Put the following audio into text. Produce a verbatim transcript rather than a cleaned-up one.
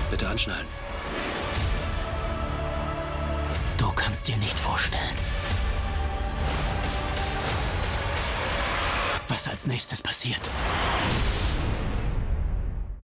Bitte anschnallen. Du kannst dir nicht vorstellen, was als nächstes passiert.